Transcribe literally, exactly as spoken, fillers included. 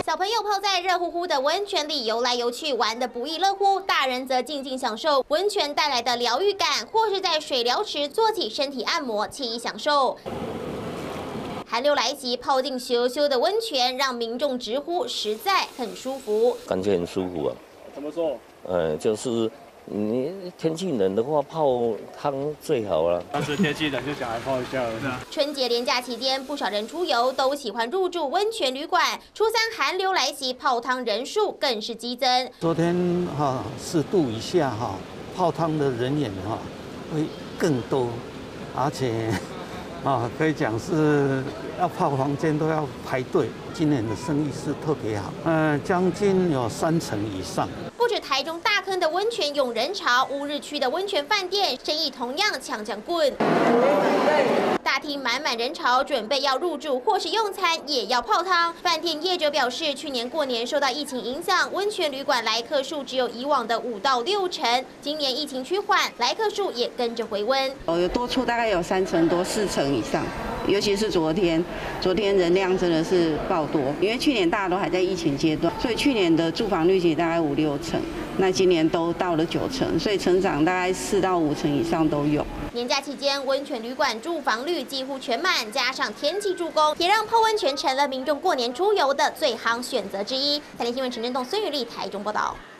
小朋友泡在热乎乎的温泉里游来游去，玩得不亦乐乎；大人则静静享受温泉带来的疗愈感，或是在水疗池做起身体按摩，惬意享受。寒流来袭，泡进咻咻的温泉，让民众直呼实在很舒服， 感觉很舒服啊。 怎么说？ 呃，就是你天气冷的话，泡汤最好了。 当时天气冷就想来泡一下了。 春节连假期间，不少人出游都喜欢入住温泉旅馆。初三寒流来袭，泡汤人数更是激增。 昨天哈四度以下哈，泡汤的人员哈会更多，而且啊可以讲是要泡房间都要排队。今年的生意是特别好，呃，将近有三成以上。 不止台中大坑的温泉涌人潮，乌日区的温泉饭店生意同样抢抢棍。大厅满满人潮，准备要入住或是用餐，也要泡汤。饭店业者表示，去年过年受到疫情影响，温泉旅馆来客数只有以往的五到六成。今年疫情趋缓，来客数也跟着回温。 哦，有多出大概有三成多、四成以上。尤其是昨天，昨天人量真的是爆多，因为去年大家都还在疫情阶段，所以去年的住房率其实大概五六成，那今年都到了九成，所以成长大概四到五成以上都有。 年假期间，温泉旅馆住房率几乎全满，加上天气助攻，也让泡温泉成了民众过年出游的最夯选择之一。台联新闻陈振栋、孙宇丽台中报道。